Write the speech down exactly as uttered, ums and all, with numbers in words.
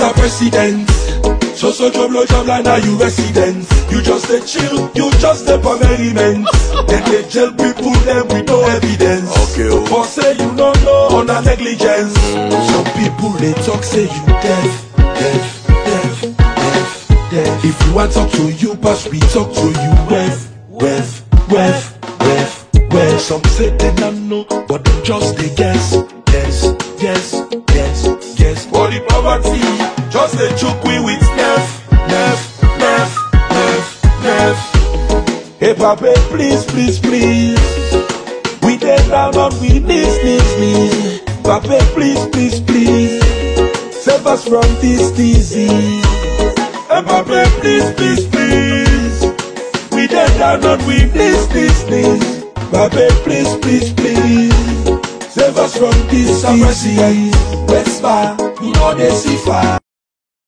Mister President, so so job lo job like now you resident. You just a chill, you just a merriment. Then they jail people them with no evidence. Okay, oh. For say you don't know on a negligence. Some people they talk say you deaf, deaf, deaf, deaf, deaf. If you want talk to you, pass we talk to you. Wef, wef, wef, wef, wef. Some say they don't know, but them just they guess. Yes, yes, yes, yes. For the poverty, just a joke we with nef, nef, nef, nef, nef. Hey Papa, please, please, please. We get down on we knees, knees, knees. Papa, please, please, please. Save us from this disease. Hey Papa, please, please, please. We get down on we knees, knees, knees. Papa, please, please, please. Save us from this disease. West Bar, you know they see far.